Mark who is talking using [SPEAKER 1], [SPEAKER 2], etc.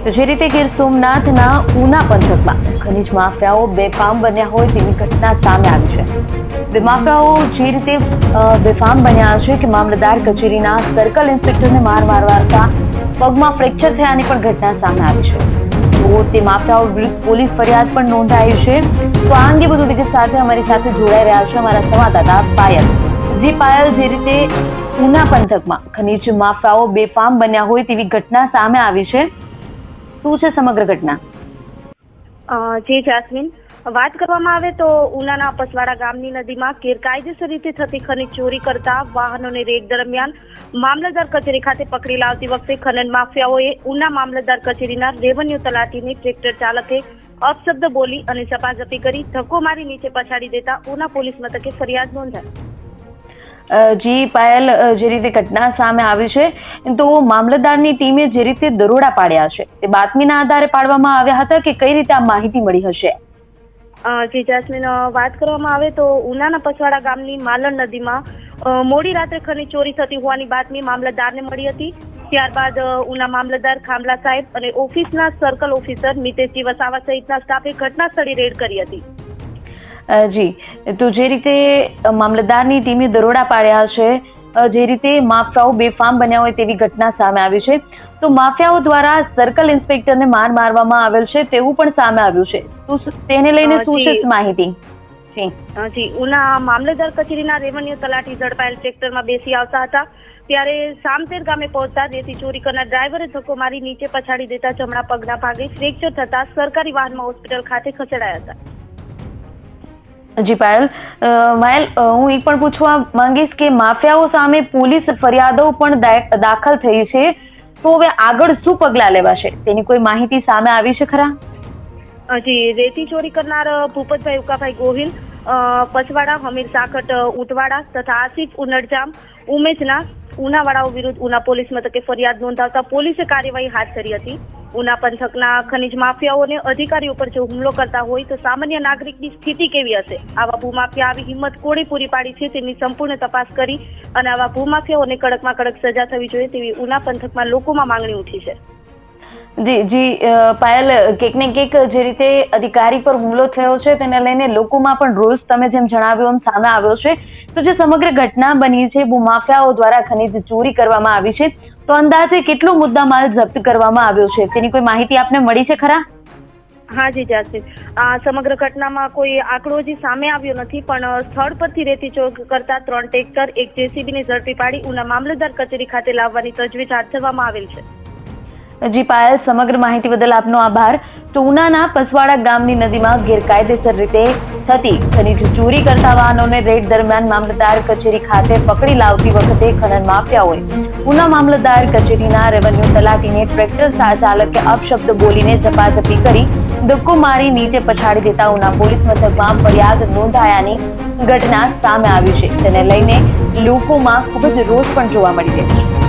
[SPEAKER 1] તો જે રીતે ગીર સોમનાથના ઉના પંથકમાં ખનીજ માફિયાઓ બેફામ બન્યા હોય તેવી ઘટના સામે આવી છે। માફિયાઓ જે રીતે બેફામ બન્યા છે કે મામલતદાર કચેરીના સર્કલ ઇન્સ્પેક્ટરને માર મારતા પગમાં ફ્રેક્ચર થયાની પણ ઘટના સામે આવી છે। તો તે માફિયાઓ વિરુદ્ધ પોલીસ ફરિયાદ પણ નોંધાઈ છે। તો આ અંગે વધુ વિગત સાથે અમારી સાથે જોડાઈ રહ્યા છે અમારા સંવાદદાતા પાયલ। જી પાયલ, જે રીતે ઉના પંથકમાં ખનીજ માફિયાઓ બેફામ બન્યા હોય તેવી ઘટના સામે આવી છે, શું છે સમગ્ર ઘટના?
[SPEAKER 2] જી જાસ્મીન, વાત કરવામાં આવે તો ઉનાના પસવાડા ગામની નદીમાં ગેરકાયદેસર રીતે થતી ખનીજ ચોરી કરતા વાહનોની રેડ દરમિયાન મામલતદાર કચેરી ખાતે પકડી લાવતી વખતે ખનન માફિયાઓએ ઉના મામલતદાર કચેરીના રેવન્યુ તલાટીની ટ્રેક્ટર ચાલકે અપશબ્દ બોલી અને ઝપાઝપી કરી ધક્કો મારી નીચે પછાડી દેતા ઉના પોલીસ મથકે ફરિયાદ નોંધાઈ।
[SPEAKER 1] જી પાયલ, જે રીતે ઘટના સામે આવી છે તો મામલતદારની ટીમે જે રીતે દરોડા પાડ્યા છે તે બાતમીના આધારે પાડવામાં આવ્યા હતા કે કઈ રીતે આ માહિતી મળી હશે?
[SPEAKER 2] જી જાસ્મીન, વાત કરવામાં આવે તો ઉનાના પસવાડા ગામની માલણ નદીમાં મોડી રાત્રે ખનીજ ચોરી થતી હોવાની બાતમી મામલતદારને મળી હતી। ત્યારબાદ ઉના મામલતદાર ખામલા સાહેબ અને ઓફિસના સર્કલ ઓફિસર મિતેશજી વસાવા સહિતના સ્ટાફે ઘટના સ્થળે રેડ કરી હતી।
[SPEAKER 1] જી, તો જે રીતે મામલતદારની ટીમે દરોડા પાડ્યા છે, જે રીતે માફિયાઓ બેફામ બન્યા હોય તેવી ઘટના સામે આવી છે, તો માફિયાઓ દ્વારા સર્કલ ઇન્સ્પેક્ટરને માર મારવામાં આવેલ છે તેવું પણ સામે આવ્યું છે, તો તેને લઈને શું છે માહિતી?
[SPEAKER 2] જી, ઉના મામલતદાર કચેરીના રેવન્યુ તલાટી ઝડપાયેલ ટ્રેક્ટરમાં બેસી આવતા હતા ત્યારે સામતેર ગામે પહોંચતા દેશી ચોરી કરનાર ડ્રાઈવરે ધક્કો મારી નીચે પછાડી દેતા જમણા પગના ભાગે ફ્રેક્ચર થતા સરકારી વાહનમાં હોસ્પિટલ ખાતે ખસેડાયા હતા।
[SPEAKER 1] જી પાયલ, હું એક પણ પૂછવા માંગીશ કે માફિયાઓ સામે પોલીસ ફરિયાદો પણ દાખલ થઈ છે, તો હવે આગળ શું પગલાં લેવાશે તેની કોઈ માહિતી સામે આવી છે ખરા?
[SPEAKER 2] જી, રેતી ચોરી કરનાર ભૂપતભાઈ ઉકાભાઈ ગોહિલ, પસવાડા હમીર સાખટ ઉટવાડા તથા આસિફ ઉનડજામ ઉમેશના ઉનાવાળાઓ વિરુદ્ધ ઉના પોલીસ મથકે ફરિયાદ નોંધાવતા પોલીસે કાર્યવાહી હાથ ધરી હતી। ઉના પંથકના ખનીજ માફિયાઓને અધિકારીઓ પર જો હુમલો કરતા હોય તો સામાન્ય નાગરિકની સ્થિતિ કેવી હશે? આવા ભૂમાફિયા આવી હિંમત કોણે પૂરી પાડી છે તેની સંપૂર્ણ તપાસ કરી અને આવા ભૂમાફિયાઓને કડકમાં કડક સજા થવી જોઈએ તેવી ઉના પંથકમાં લોકોમાં માંગણી ઉઠી છે।
[SPEAKER 1] જી પાયલ, કંઈક ને કંઈક જે રીતે અધિકારી પર હુમલો થયો છે તેને લઈને લોકોમાં પણ રોષ તમે જેમ જણાવ્યું એમ સામે આવ્યો છે, તો જે સમગ્ર ઘટના બની છે ભૂમાફિયાઓ દ્વારા ખનીજ ચોરી કરવામાં આવી છે, તો અંદાજે કેટલો મુદ્દામાલ જપ્ત કરવામાં આવ્યો છે તેની કોઈ માહિતી આપને મળી છે ખરા?
[SPEAKER 2] હા જી જાસ્મીન, આ સમગ્ર ઘટનામાં કોઈ આંકડો હજી સામે આવ્યો નથી, પણ સ્થળ પરથી રેતી ચોરી કરતા 3 ટ્રેક્ટર, 1 જેસીબીને ઝડપી પાડી ઉના મામલતદાર કચેરી ખાતે લાવવાની તજવીજ હાથ ધરવામાં આવેલ છે।
[SPEAKER 1] જી પાયલ, સમગ્ર માહિતી બદલ આપનો આભાર। તો ઉનાના પસવાડા ગામની નદીમાં ગેરકાયદેસર રીતે થતી ખનીજ ચોરી કરતા વાહનોને રેડ દરમિયાન મામલતદાર કચેરી ખાતે પકડી લાવતી વખતે ખનન માફિયાઓએ ઉના મામલતદાર કચેરીના રેવન્યુ તલાટીને ટ્રેક્ટર ચાલકે અપશબ્દ બોલીને ઝપાઝપી કરી ધક્કો મારી નીચે પછાડી દેતા ઉના પોલીસ મથકમાં ફરિયાદ નોંધાયાની ઘટના સામે આવી છે, તેને લઈને લોકોમાં ખૂબ જ રોષ પણ જોવા મળી રહ્યો છે।